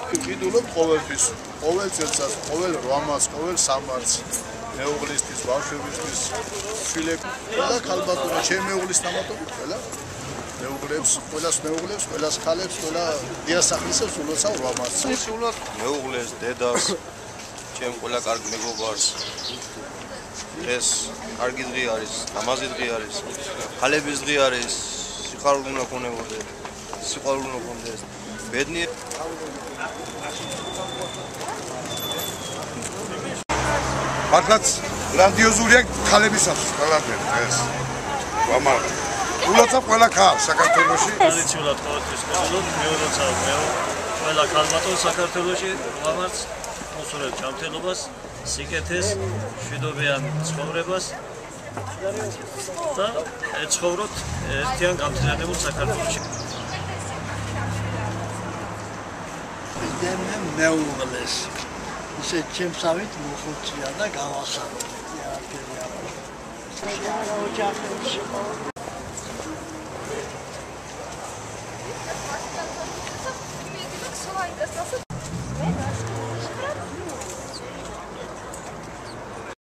ვიყიდულობ ყოველთვის, ყოველ წელსაც, ყოველ რვამას, ყოველ სამარს, მეუღლისთვის, ბავშვებისთვის, შვილებს, ყველა ქალბატონო, ჩემი მეუღლის დამატებით, ყველა მეუღლებს, ყველას ქალებს, ყველა დიასახლისებს ულოცავ რვამას. სულ მეუღლეს, დედას, ჩემ ყველა კარგ მეგობარს. ეს კარგი დღე არის, ლამაზი დღე არის, ხალების დღე არის, სიხარული უნდა ქონებოდეს, სიყვარული უნდა ქონდეს. ბედნიერ მართლაც გრანდიოზულია ხალებისათვის ყველაფერი ეს. ვამარ ულოცავ ყველა ქალს საქართველოში. ტრადიციულად ყოველთვის ვყიდულობ, მეულოცავ ყველა ქალბატონს საქართველოში, ვამართ მოსურვებ ჯანმრთელობას, სიკეთეს, მშვიდობიან ცხოვრებას და ეცხოვროთ ერთიან გამძლიანებულ საქართველოში. Deme meğulles. İşte çimsavit muhutçuya da gavasan. Ya,